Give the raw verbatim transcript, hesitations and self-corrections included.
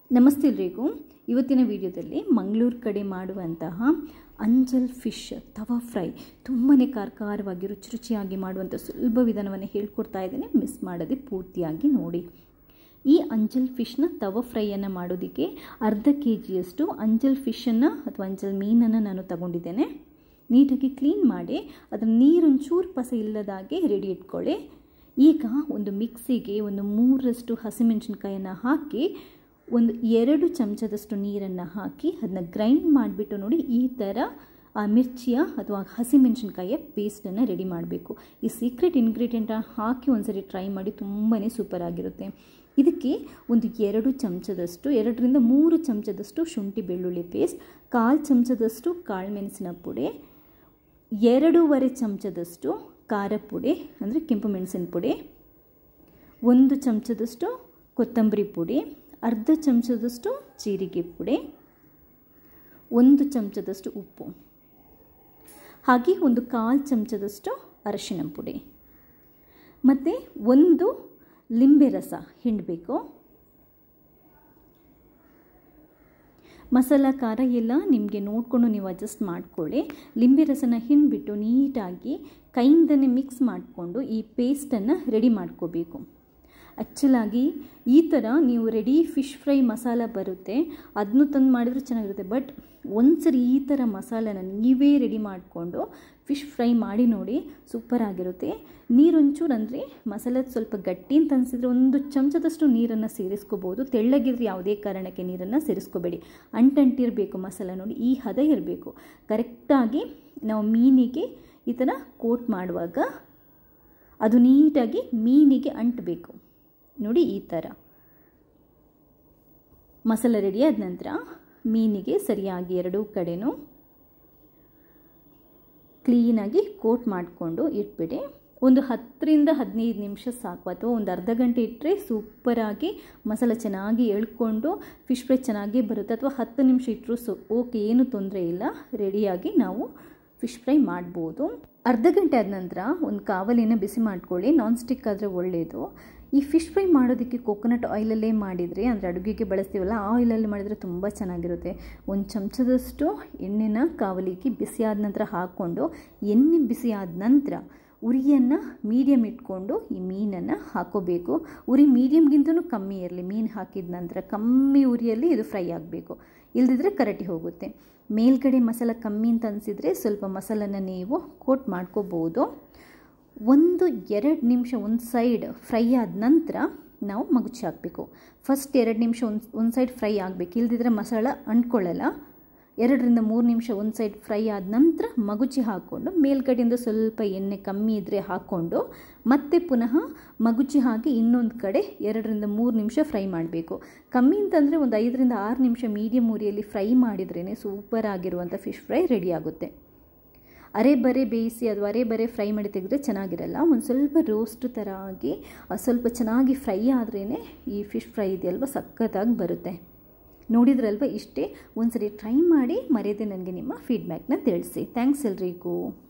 ನಮಸ್ತೆ ಎಲ್ರಿಗೂ. ಇವತ್ತಿನ ವಿಡಿಯೋದಲ್ಲಿ ಮಂಗಳೂರು ಕಡೆ ಮಾಡುವಂತಹ ಅಂಜಲ್ ಫಿಶ್ ತವಾ ಫ್ರೈ ತುಂಬಾ ಖಾರಖಾರವಾಗಿ ರುಚಿ ರುಚಿಯಾಗಿ ಮಾಡುವಂಥ ಸುಲಭ ವಿಧಾನವನ್ನು ಹೇಳ್ಕೊಡ್ತಾ ಇದ್ದೇನೆ. ಮಿಸ್ ಮಾಡದೆ ಪೂರ್ತಿಯಾಗಿ ನೋಡಿ. ಈ ಅಂಜಲ್ ಫಿಶ್ನ ತವಾ ಫ್ರೈಯನ್ನು ಮಾಡೋದಕ್ಕೆ ಅರ್ಧ ಕೆ ಜಿಯಷ್ಟು ಅಂಜಲ್ ಫಿಶನ್ನು ಅಥವಾ ಅಂಜಲ್ ಮೀನನ್ನು ನಾನು ತಗೊಂಡಿದ್ದೇನೆ. ನೀಟಾಗಿ ಕ್ಲೀನ್ ಮಾಡಿ ಅದರ ನೀರೊಂಚೂರು ಪಸ ಇಲ್ಲದಾಗೆ ರೆಡಿ ಇಟ್ಕೊಳ್ಳಿ. ಈಗ ಒಂದು ಮಿಕ್ಸಿಗೆ ಒಂದು ಮೂರರಷ್ಟು ಹಸಿಮೆಣಸಿನ್ಕಾಯನ್ನು ಹಾಕಿ ಒಂದು ಎರಡು ಚಮಚದಷ್ಟು ನೀರನ್ನು ಹಾಕಿ ಅದನ್ನ ಗ್ರೈಂಡ್ ಮಾಡಿಬಿಟ್ಟು ನೋಡಿ ಈ ಥರ ಆ ಮಿರ್ಚಿಯ ಅಥವಾ ಹಸಿಮೆಣಸಿನ್ಕಾಯಿಯ ಪೇಸ್ಟನ್ನು ರೆಡಿ ಮಾಡಬೇಕು. ಈ ಸೀಕ್ರೆಟ್ ಇಂಗ್ರೀಡಿಯೆಂಟ್ ಹಾಕಿ ಒಂದ್ಸರಿ ಟ್ರೈ ಮಾಡಿ, ತುಂಬಾ ಸೂಪರ್ ಆಗಿರುತ್ತೆ. ಇದಕ್ಕೆ ಒಂದು ಎರಡು ಚಮಚದಷ್ಟು ಎರಡರಿಂದ ಮೂರು ಚಮಚದಷ್ಟು ಶುಂಠಿ ಬೆಳ್ಳುಳ್ಳಿ ಪೇಸ್ಟ್, ಕಾಲು ಚಮಚದಷ್ಟು ಕಾಳುಮೆಣಸಿನ ಪುಡಿ, ಎರಡೂವರೆ ಚಮಚದಷ್ಟು ಖಾರ ಪುಡಿ ಅಂದರೆ ಕೆಂಪು ಮೆಣಸಿನ ಪುಡಿ, ಒಂದು ಚಮಚದಷ್ಟು ಕೊತ್ತಂಬರಿ ಪುಡಿ, ಅರ್ಧ ಚಮಚದಷ್ಟು ಜೀರಿಗೆ ಪುಡಿ, ಒಂದು ಚಮಚದಷ್ಟು ಉಪ್ಪು, ಹಾಗೆ ಒಂದು ಕಾಲು ಚಮಚದಷ್ಟು ಅರಿಶಿನ ಪುಡಿ ಮತ್ತು ಒಂದು ಲಿಂಬೆ ರಸ ಹಿಂಡಬೇಕು. ಮಸಾಲ ಖಾರ ಎಲ್ಲ ನಿಮಗೆ ನೋಡಿಕೊಂಡು ನೀವು ಅಡ್ಜಸ್ಟ್ ಮಾಡ್ಕೊಳ್ಳಿ. ಲಿಂಬೆ ರಸನ ಹಿಂಡಿಬಿಟ್ಟು ನೀಟಾಗಿ ಕೈಯಿಂದನೇ ಮಿಕ್ಸ್ ಮಾಡಿಕೊಂಡು ಈ ಪೇಸ್ಟನ್ನು ರೆಡಿ ಮಾಡ್ಕೋಬೇಕು. ಆ್ಯಕ್ಚುಲಾಗಿ ಈ ಥರ ನೀವು ರೆಡಿ ಫಿಶ್ ಫ್ರೈ ಮಸಾಲ ಬರುತ್ತೆ, ಅದನ್ನು ತಂದು ಮಾಡಿದರೂ ಚೆನ್ನಾಗಿರುತ್ತೆ. ಬಟ್ ಒಂದ್ಸರಿ ಈ ಥರ ಮಸಾಲನ ನೀವೇ ರೆಡಿ ಮಾಡಿಕೊಂಡು ಫಿಶ್ ಫ್ರೈ ಮಾಡಿ ನೋಡಿ, ಸೂಪರ್ ಆಗಿರುತ್ತೆ. ನೀರೊಂಚೂರು ಅಂದರೆ ಮಸಾಲೆ ಸ್ವಲ್ಪ ಗಟ್ಟಿ ಅಂತ ಅನಿಸಿದರೆ ಒಂದು ಚಮಚದಷ್ಟು ನೀರನ್ನು ಸೇರಿಸ್ಕೋಬೋದು. ತೆಳ್ಳಗಿದ್ರೆ ಯಾವುದೇ ಕಾರಣಕ್ಕೆ ನೀರನ್ನು ಸೇರಿಸ್ಕೋಬೇಡಿ. ಅಂಟಂಟಿರಬೇಕು ಮಸಾಲ ನೋಡಿ, ಈ ಹದ ಇರಬೇಕು. ಕರೆಕ್ಟಾಗಿ ನಾವು ಮೀನಿಗೆ ಈ ಥರ ಕೋಟ್ ಮಾಡುವಾಗ ಅದು ನೀಟಾಗಿ ಮೀನಿಗೆ ಅಂಟಬೇಕು ನೋಡಿ. ಈ ಥರ ಮಸಾಲ ರೆಡಿ ಆದ ನಂತರ ಮೀನಿಗೆ ಸರಿಯಾಗಿ ಎರಡೂ ಕಡೆನೂ ಕ್ಲೀನಾಗಿ ಕೋಟ್ ಮಾಡಿಕೊಂಡು ಇಟ್ಬಿಡಿ. ಒಂದು ಹತ್ತರಿಂದ ಹದಿನೈದು ನಿಮಿಷ ಸಾಕು, ಅಥವಾ ಒಂದು ಅರ್ಧ ಗಂಟೆ ಇಟ್ಟರೆ ಸೂಪರಾಗಿ ಮಸಾಲ ಚೆನ್ನಾಗಿ ಎಳ್ಕೊಂಡು ಫಿಶ್ ಫ್ರೈ ಚೆನ್ನಾಗಿ ಬರುತ್ತೆ. ಅಥವಾ ಹತ್ತು ನಿಮಿಷ ಇಟ್ಟರು ಸೊ ಓಕೆ, ಏನು ತೊಂದರೆ ಇಲ್ಲ, ರೆಡಿಯಾಗಿ ನಾವು ಫಿಶ್ ಫ್ರೈ ಮಾಡ್ಬೋದು. ಅರ್ಧ ಗಂಟೆ ಆದ ನಂತರ ಒಂದು ಕಾವಲಿನ ಬಿಸಿ ಮಾಡ್ಕೊಳ್ಳಿ. ನಾನ್ ಸ್ಟಿಕ್ ಆದರೆ ಒಳ್ಳೆಯದು. ಈ ಫಿಶ್ ಫ್ರೈ ಮಾಡೋದಕ್ಕೆ ಕೋಕೋನಟ್ ಆಯಿಲಲ್ಲೇ ಮಾಡಿದರೆ, ಅಂದರೆ ಅಡುಗೆಗೆ ಬಳಸ್ತೀವಲ್ಲ ಆ ಆಯಿಲಲ್ಲಿ ಮಾಡಿದರೆ ತುಂಬ ಚೆನ್ನಾಗಿರುತ್ತೆ. ಒಂದು ಚಮಚದಷ್ಟು ಎಣ್ಣೆನ ಕಾವಲಿಗೆ ಬಿಸಿ ಆದ ನಂತರ ಹಾಕ್ಕೊಂಡು, ಎಣ್ಣೆ ಬಿಸಿ ಆದ ನಂತರ ಉರಿಯನ್ನು ಮೀಡಿಯಮ್ ಇಟ್ಕೊಂಡು ಈ ಮೀನನ್ನು ಹಾಕೋಬೇಕು. ಉರಿ ಮೀಡಿಯಮ್ಗಿಂತಲೂ ಕಮ್ಮಿ ಇರಲಿ. ಮೀನು ಹಾಕಿದ ನಂತರ ಕಮ್ಮಿ ಉರಿಯಲ್ಲಿ ಇದು ಫ್ರೈ ಆಗಬೇಕು, ಇಲ್ಲದಿದ್ದರೆ ಕರಟಿ ಹೋಗುತ್ತೆ. ಮೇಲ್ಗಡೆ ಮಸಾಲ ಕಮ್ಮಿ ಅಂತ ಅನಿಸಿದರೆ ಸ್ವಲ್ಪ ಮಸಾಲನ ನೀವು ಕೋಟ್ ಮಾಡ್ಕೋಬೋದು. ಒಂದು ಎರಡು ನಿಮಿಷ ಒಂದು ಸೈಡ್ ಫ್ರೈ ಆದ ನಂತರ ನಾವು ಮಗುಚಿ ಹಾಕಬೇಕು. ಫಸ್ಟ್ ಎರಡು ನಿಮಿಷ ಒಂದು ಒಂದು ಸೈಡ್ ಫ್ರೈ ಆಗಬೇಕು, ಇಲ್ಲದಿದ್ದರೆ ಮಸಾಲ ಅಂಟ್ಕೊಳ್ಳಲ್ಲ. ಎರಡರಿಂದ ಮೂರು ನಿಮಿಷ ಒಂದು ಸೈಡ್ ಫ್ರೈ ಆದ ನಂತರ ಮಗುಚಿ ಹಾಕ್ಕೊಂಡು ಮೇಲ್ಗಡೆಯಿಂದ ಸ್ವಲ್ಪ ಎಣ್ಣೆ ಕಮ್ಮಿ ಇದ್ದರೆ ಹಾಕ್ಕೊಂಡು ಮತ್ತೆ ಪುನಃ ಮಗುಚಿ ಹಾಕಿ ಇನ್ನೊಂದು ಕಡೆ ಎರಡರಿಂದ ಮೂರು ನಿಮಿಷ ಫ್ರೈ ಮಾಡಬೇಕು. ಕಮ್ಮಿ ಅಂತಂದರೆ ಒಂದು ಐದರಿಂದ ಆರು ನಿಮಿಷ ಮೀಡಿಯಮ್ ಉರಿಯಲ್ಲಿ ಫ್ರೈ ಮಾಡಿದ್ರೇ ಸೂಪರ್ ಆಗಿರುವಂಥ ಫಿಶ್ ಫ್ರೈ ರೆಡಿ ಆಗುತ್ತೆ. ಅರೆ ಬರೆ ಬೇಯಿಸಿ ಅದು ಅರೆ ಬರೆ ಫ್ರೈ ಮಾಡಿ ತೆಗೆದ್ರೆ ಚೆನ್ನಾಗಿರಲ್ಲ. ಒಂದು ಸ್ವಲ್ಪ ರೋಸ್ಟ್ ಥರ ಆಗಿ ಸ್ವಲ್ಪ ಚೆನ್ನಾಗಿ ಫ್ರೈ ಆದ್ರೇ ಈ ಫಿಶ್ ಫ್ರೈ ಇದೆಯಲ್ವ ಸಖತ್ತಾಗಿ ಬರುತ್ತೆ. ನೋಡಿದ್ರಲ್ವ, ಇಷ್ಟೇ. ಒಂದ್ಸರಿ ಟ್ರೈ ಮಾಡಿ, ಮರೆಯದೆ ನನಗೆ ನಿಮ್ಮ ಫೀಡ್ಬ್ಯಾಕ್ನ ತಿಳಿಸಿ. ಥ್ಯಾಂಕ್ಸ್ ಎಲ್ರಿಗೂ.